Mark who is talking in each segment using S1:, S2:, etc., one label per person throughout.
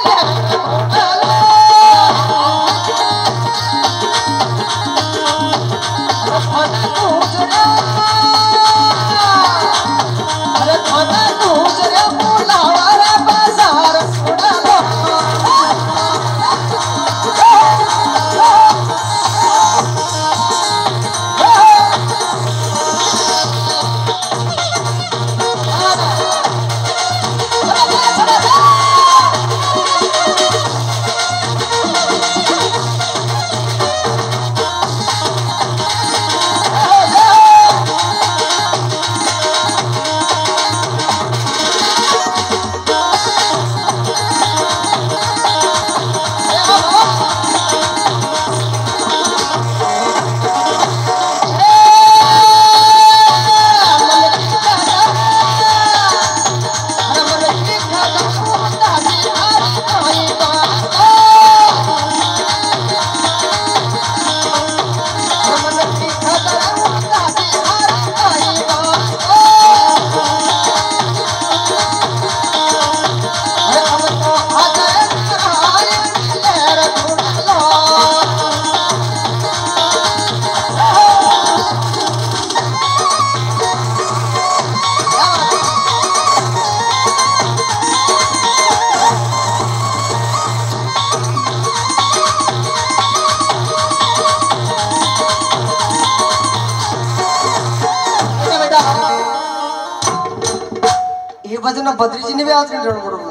S1: भजन बद्री जी ने भी हाजिर देना पड़ो।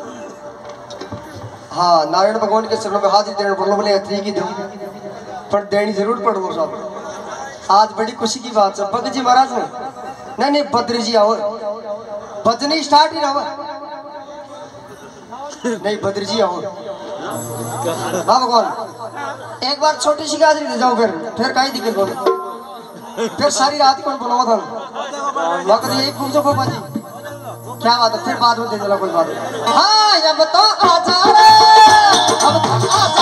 S1: हाँ नारायण भगवान के चरणों में हाजिर देना पड़ो बोले अत्री की दो पर देनी जरूर पड़ो साहब। आज बड़ी खुशी की बात है भगत जी महाराज ने नहीं बद्री जी आओ भजन स्टार्ट ही रहा नहीं बद्री जी आओ हाँ भगवान एक बार छोटी सी हाजिरी दे जाओ फिर कहीं दिक्कत बोलो फिर सारी रात कौन बुलावा था वक्त यही पूछो पापा जी क्या बात है फिर बाद में दे देना कोई बात नहीं। हाँ अब तो आजा